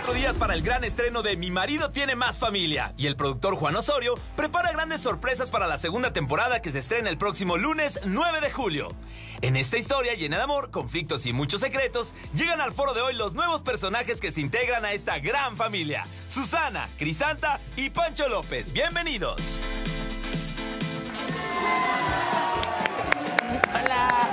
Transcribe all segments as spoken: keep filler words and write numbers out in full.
cuatro días para el gran estreno de Mi marido tiene más familia. Y el productor Juan Osorio prepara grandes sorpresas para la segunda temporada que se estrena el próximo lunes nueve de julio. En esta historia llena de amor, conflictos y muchos secretos, llegan al foro de hoy los nuevos personajes que se integran a esta gran familia. Susana, Crisanta y Pancho López. ¡Bienvenidos! Hola.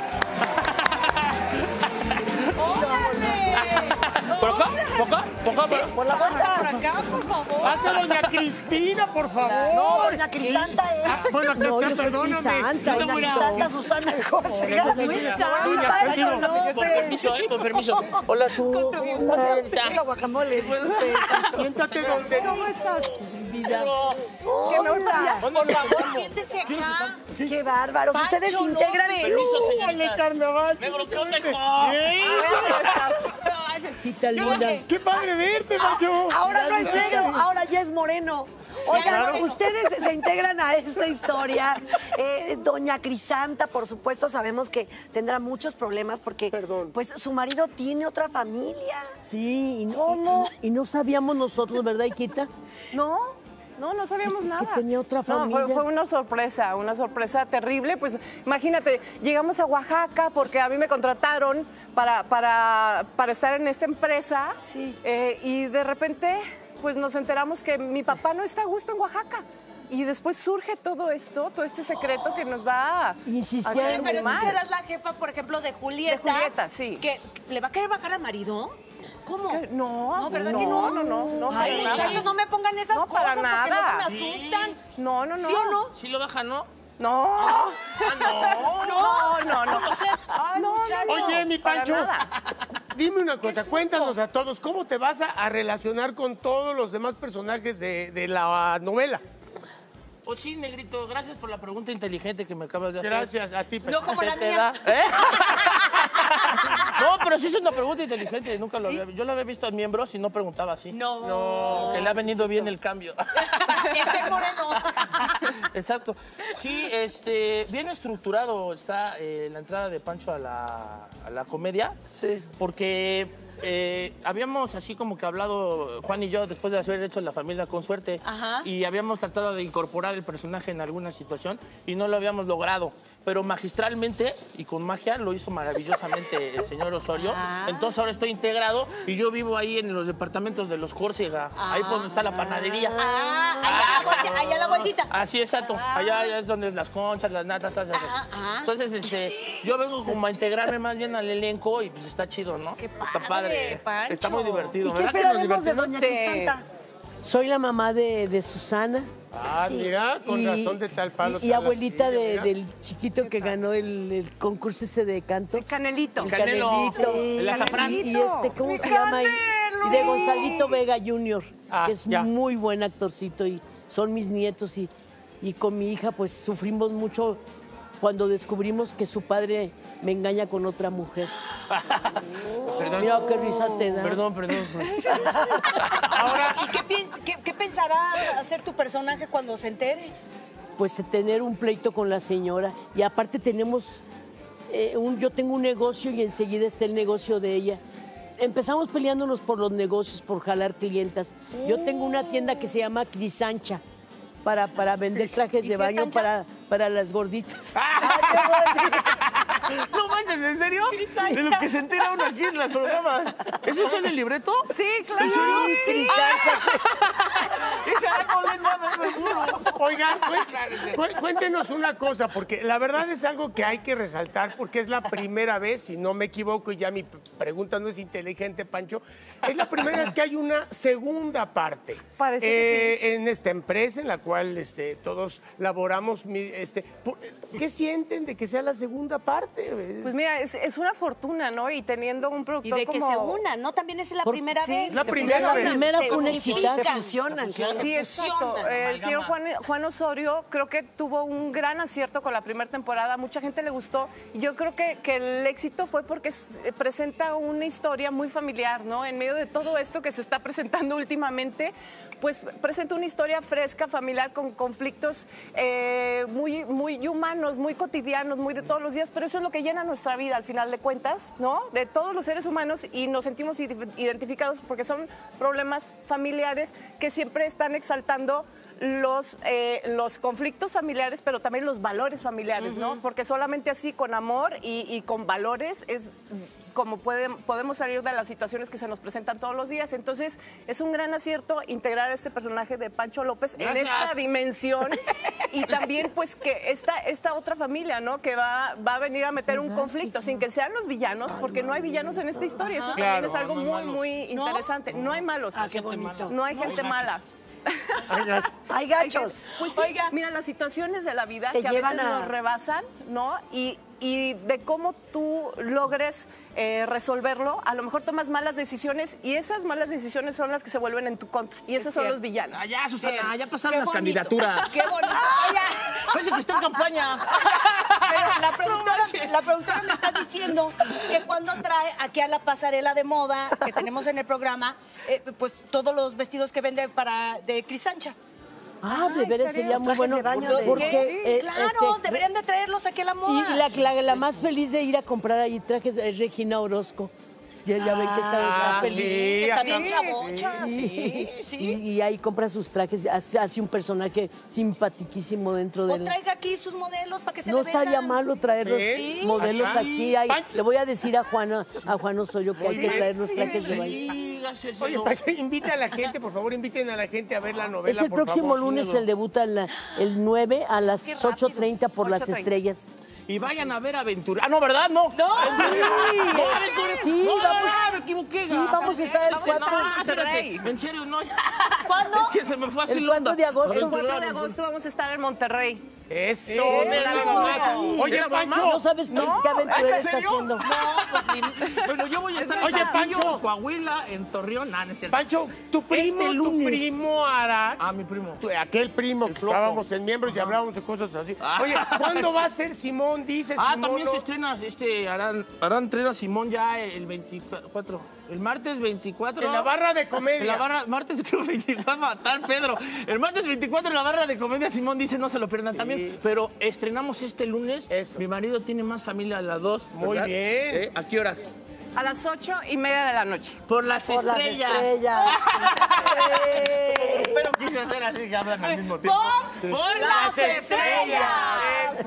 ¿Por acá? ¿Por acá? ¿Por acá? ¿Por, Por la bolsa. Por acá, por favor. Pasa doña Cristina, por favor. No, doña Crisanta es. Ah, bueno, acá no, está, perdóname. Crisanta, doña Crisanta, Susana José. Doña Pancho López. Con permiso, eh, con permiso. Hola, tú. Hola, guacamole. Siéntate donde... ¿Cómo estás, vida? Hola. Por favor, siéntese acá. Qué bárbaros. Ustedes se integran. Permiso, señorita. Carnaval. Negro, ¿qué onda, hijo? Quita linda. ¡Qué padre verte, Pancho! Ahora no es negro, ahora ya es moreno. Oigan, Claro. ustedes se integran a esta historia. Eh, doña Crisanta, por supuesto, sabemos que tendrá muchos problemas porque Perdón. pues su marido tiene otra familia. Sí, y no, ¿Cómo? y, y no sabíamos nosotros, ¿verdad, Iquita? No, no, no sabíamos Que nada. tenía otra No, familia. fue, fue una sorpresa, una sorpresa terrible. Pues imagínate, llegamos a Oaxaca porque a mí me contrataron para, para, para estar en esta empresa. Sí. Eh, y de repente, pues nos enteramos que mi papá no está a gusto en Oaxaca. Y después surge todo esto, todo este secreto que nos va a... Insistía a en- quedar Pero tú mal. serás la jefa, por ejemplo, de Julieta. De Julieta, sí. Que le va a querer bajar al marido. ¿Cómo? ¿Qué? No, No, ¿verdad no, que no? no, no, no, para Ay, nada. muchachos, no me pongan esas No, cosas para porque nada. luego me asustan. No, no, no. ¿Sí o no? ¿Sí lo baja, no? No. Ah, no. No, no, no. Ay, No, muchachos. Oye, mi para Pancho, nada. dime una cosa, cuéntanos a todos, ¿cómo te vas a, a relacionar con todos los demás personajes de, de la novela? Pues sí, negrito, gracias por la pregunta inteligente que me acabas de hacer. Gracias a ti, No como ¿Se la te mía. da? ¿Eh? No, pero sí es una pregunta inteligente. Nunca lo había... Yo lo había visto en Miembros y no preguntaba así. No. No. Que le ha venido bien el cambio. Ese moreno. Exacto. Sí, este, bien estructurado está eh, la entrada de Pancho a la, a la comedia. Sí. Porque eh, habíamos así como que hablado, Juan y yo, después de haber hecho La familia con suerte, Ajá. y habíamos tratado de incorporar el personaje en alguna situación y no lo habíamos logrado. Pero magistralmente y con magia lo hizo maravillosamente el señor Osorio. Ah. Entonces ahora estoy integrado y yo vivo ahí en los departamentos de los Córcega, ahí por donde está la panadería. Ah, allá a la vuelta- allá a la vueltita. Así, exacto. Allá, allá es donde las conchas, las natas, todas esas. Ajá, ajá. Entonces, este, yo vengo como a integrarme más bien al elenco y pues está chido, ¿no? Qué Está padre, padre. Pancho. Está muy divertido. ¿Y qué ¿Verdad que nos esperaremos de divertimos? doña Sí. Crisanta? Soy la mamá de, de Susana. Ah, mira, con y- razón de tal palo. Y, y tal abuelita astilla, de- mira. del chiquito que ganó el, el concurso ese de canto. Canelito. El Canelo, Canelito. el azafrán. Y este, ¿cómo ¡Mi se llama? Y, Canelo! y de Gonzalito Vega junior, Ah, que es ya. muy buen actorcito y son mis nietos. Y, y con mi hija, pues sufrimos mucho cuando descubrimos que su padre me engaña con otra mujer. Perdón. Mira qué risa te da. Perdón, perdón. Ahora, ¿y qué, piens- qué- qué pensará hacer tu personaje cuando se entere? Pues tener un pleito con la señora. Y aparte tenemos, eh, un, yo tengo un negocio y enseguida está el negocio de ella. Empezamos peleándonos por los negocios, por jalar clientas. Yo tengo una tienda que se llama Crisancha para, para vender trajes ¿Y de si baño es cancha? para, para las gorditas. No manches, ¿en serio? De lo que se entera uno aquí en los programas. ¿Eso está en el libreto? Sí, claro. ¿En serio? Crisancha. Ese árbol de nada, me juro. Oigan, cué- cué- cuéntenos una cosa, porque la verdad es algo que hay que resaltar, porque es la primera vez, si no me equivoco, y ya mi p- pregunta no es inteligente, Pancho, es la primera vez que hay una segunda parte. Parece que eh, En esta empresa en la cual este, todos laboramos. mi- Este, por- ¿Qué sienten de que sea la segunda parte? Es- Pues mira, es, es una fortuna, ¿no? Y teniendo un Y productor de que como... se unan, ¿no? También es la Por- primera sí, vez. la Se primera fusionan, vez. La primera se fue un unifican, exitazo. Se fusionan, claro. Sí, exacto. fusionan, Eh, el señor Juan, Juan Osorio creo que tuvo un gran acierto con la primera temporada, mucha gente le gustó, y yo creo que, que el éxito fue porque presenta una historia muy familiar, ¿no? En medio de todo esto que se está presentando últimamente, pues presenta una historia fresca, familiar, con conflictos eh, muy, muy humanos, muy cotidianos, muy de todos los días, pero eso es lo que llena nuestra vida al final de cuentas, ¿no? De todos los seres humanos, y nos sentimos identificados porque son problemas familiares que siempre están exaltando los, eh, los conflictos familiares, pero también los valores familiares, ¿no? Uh-huh. Porque solamente así, con amor y, y con valores, es como puede, podemos salir de las situaciones que se nos presentan todos los días. Entonces, es un gran acierto integrar a este personaje de Pancho López Gracias. en esta dimensión y también, pues, que esta, esta otra familia, ¿no? Que va, va a venir a meter un conflicto, sin que sean los villanos, porque no hay villanos en esta historia. Eso también claro, es algo no muy, muy interesante. ¿No? no hay malos. Ah, qué bonito. No hay no, gente mala. Hay gachos. Hay gachos. Pues sí, Oiga, mira, las situaciones de la vida que a veces a... nos rebasan, ¿no? Y, y de cómo tú logres eh, resolverlo, a lo mejor tomas malas decisiones y esas malas decisiones son las que se vuelven en tu contra. Y esos es son cierto. los villanos. Ah, ya, Susana, ya pasaron las candidaturas. Qué bonito. Oiga, parece que está en campaña. Pero la productora, no, la productora me está diciendo que cuando trae aquí a la pasarela de moda que tenemos en el programa, eh, pues todos los vestidos que vende para de Crisancha. Ah, de veras sería muy bueno. De baño porque, de... eh, claro, este, deberían de traerlos aquí a la moda. Y la, la, la más feliz de ir a comprar allí trajes es Regina Orozco. Ya, ya ven que está, está Ah, feliz. sí, Está acá. bien chavocha, sí, sí. Y, y ahí compra sus trajes, hace, hace un personaje simpatiquísimo dentro de O él. traiga aquí sus modelos para que se No le estaría vendan. malo traer los ¿Sí? modelos Ajá. aquí. Hay- Pancho. le voy a decir a Juan, a Juan Osorio que Muy hay que bien. traer los trajes de baile. Sí, gracias. Oye, Pancho, invita a la gente, por favor, inviten a la gente a ver la novela, Es el por próximo favor. lunes, el debuta la- el nueve a las Qué rápido. ocho treinta por las ocho treinta. estrellas. Y vayan a ver Aventura. Ah, no, ¿verdad? No. No, Sí, No, Aventura. sí, no, vamos. no, me equivoqué. Sí, vamos a estar el Vamos a cuatro. estar No, Monterrey. espérate. En serio, no. ¿Cuándo? Es que se me fue así El la onda. cuatro de agosto. El Aventura. cuatro de agosto vamos a estar en Monterrey. Eso, Eso. mira nomás. Oye, Era Pancho. No sabes qué, No, qué aventura ¿es en está serio? haciendo. Bueno, yo voy a estar en Oye, Saltillo, Pancho. en Coahuila, en Torreón. Ah, no es cierto. Pancho, tu primo, Este tu lunes. primo Arad, Ah, mi primo. tu- aquel primo El que flojo. estábamos en miembros y hablábamos de cosas así. Ah. Oye, ¿cuándo va a ser Simón? Dice Ah, Simón. también ¿no? se estrena, este, harán, harán estrena Simón ya el veinticuatro. El martes veinticuatro. En la barra de comedia. En la barra, martes creo veinticuatro, va a matar Pedro. El martes veinticuatro en la barra de comedia Simón dice no se lo pierdan también. Pero estrenamos este lunes. Eso. Mi marido tiene más familia a las dos. Muy ¿verdad? bien. ¿Eh? ¿A qué horas? A las ocho y media de la noche. Por las Por las estrellas. estrellas. ¡Eh! Pero quise hacer así que hablan al mismo tiempo. Por, Por las estrellas.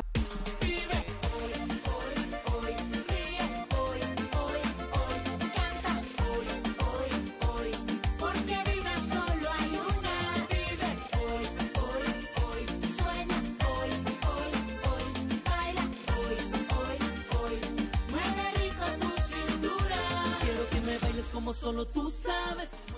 Porque vida solo hay una, vive hoy, hoy, hoy, sueña hoy, hoy, hoy, baila hoy, hoy, hoy, mueve rico tu cintura. Quiero que me bailes como solo tú sabes.